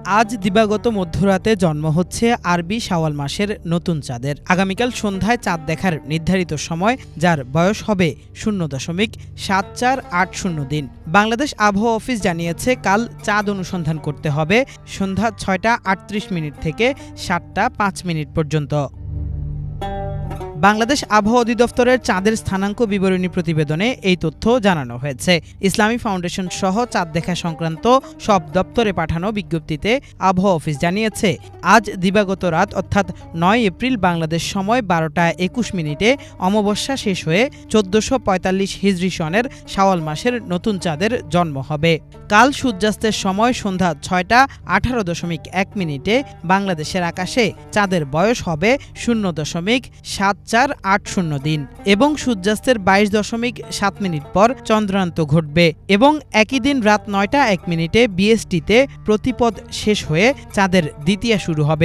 আজ দিবাগত মধ্যরাতে জন্ম হচ্ছে আরবি শাওয়াল মাসের নতুন চাঁদের। আগামীকাল সন্ধ্যায় চাঁদ দেখার নির্ধারিত সময়, যার বয়স হবে 0.7480 দিন। বাংলাদেশ আবহাওয়া অফিস জানিয়েছে, কাল চাঁদ অনুসন্ধান করতে হবে সন্ধ্যা 6টা 38 মিনিট থেকে 7টা 5 মিনিট পর্যন্ত। বাংলাদেশ আবহাওয়া অধিদপ্তরের চাঁদের স্থানাঙ্ক বিবরণী প্রতিবেদনে এই তথ্য জানানো হয়েছে। ইসলামী ফাউন্ডেশন সহ চাঁদ দেখা সংক্রান্ত সব দপ্তরে পাঠানো বিজ্ঞপ্তিতে আবহাওয়া অফিস জানিয়েছে, আজ দিবাগত রাত অর্থাৎ 9 এপ্রিল বাংলাদেশ সময় 12টা 21 মিনিটে অমাবস্যা শেষ হয়ে 1445 হিজরি সনের শাওয়াল মাসের নতুন চাঁদের জন্ম হবে। কাল সূর্যাস্তের সময় সন্ধ্যা 6টা 18.1 মিনিটে বাংলাদেশের আকাশে চাঁদের বয়স হবে 0.7480 দিন এবং সূর্যাস্তের 22.7 মিনিট পর চন্দ্রান্ত ঘটবে এবং একই দিন রাত 9টা 1 মিনিটে বিএসটিতে প্রতিপদ শেষ হয়ে চাঁদের দ্বিতীয়া শুরু হবে।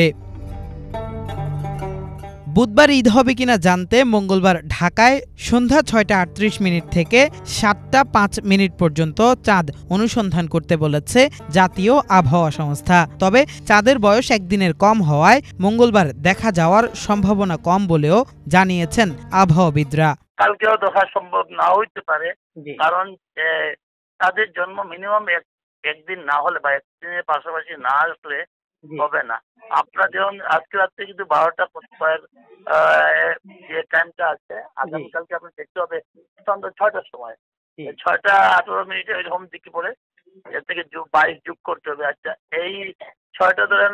বুধবার ঈদ হবে কিনা জানতে মঙ্গলবার ঢাকায় সন্ধ্যা 6টা 38 মিনিট থেকে 7টা 5 মিনিট পর্যন্ত চাঁদ অনুসন্ধান করতে বলেছে জাতীয় আবহাওয়া সংস্থা। তবে চাঁদের বয়স একদিনের কম হওয়ায় মঙ্গলবার দেখা যাওয়ার সম্ভাবনা কম বলেও জানিয়েছেন আবহাওয়াবিদরা। কালকেও দেখা সম্ভব না হইতে পারে, কারণ তাদের জন্ম মিনিমাম একদিন না হলে বা একদিনের পাশাপাশি না আসলে হবে না। আপনার যেমন আজকে রাত্রে কিন্তু 12টা 55 যে টাইমটা আছে, আগামীকালকে আপনি দেখতে হবে সন্ধ্যা 6টার সময়, 6টা 18 মিনিটে এরকম দিকে পড়ে, এর থেকে 22 যোগ করতে হবে। আচ্ছা, এই 6টা ধরেন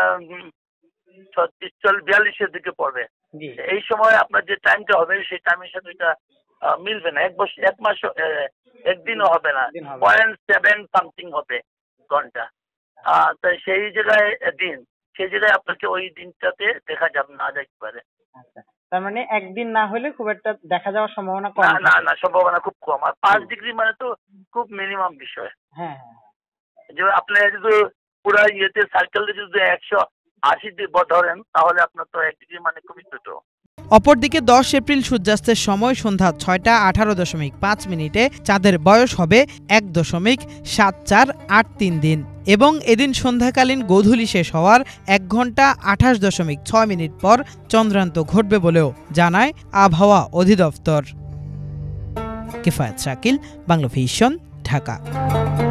42-এর দিকে পড়বে। এই সময় আপনার যে টাইমটা হবে সেই টাইমের সাথে এটা মিলবে না, এক মাস একদিনও হবে না, 0.7 সামথিং হবে ঘন্টা। তাই সেই জায়গায় সেই জায়গায় আপনাকে ওই দিনটাতে দেখা যাবে না যাইতে পারে। তার মানে একদিন না হলে খুব একটা দেখা যাওয়ার সম্ভাবনা কম। না, সম্ভাবনা খুব কম। আর 5 ডিগ্রি মানে তো খুব মিনিমাম বিষয়। হ্যাঁ, যে আপনি যদি পুরো ইয়েতে সার্কেলে যদি 180 ধরেন, তাহলে আপনার তো 1 ডিগ্রি মানে খুবই ছোট। অপরদিকে 10 এপ্রিল সূর্যাস্তের সময় সন্ধ্যা 6টা 18.5 মিনিটে চাঁদের বয়স হবে 1.7483 দিন এবং এদিন সন্ধ্যাকালীন গোধূলি শেষ হওয়ার 1 ঘন্টা 28.6 মিনিট পর চন্দ্রান্ত ঘটবে বলেও জানায় আবহাওয়া অধিদপ্তর। কিফায়েত শাকিল, বাংলাভিশন, ঢাকা।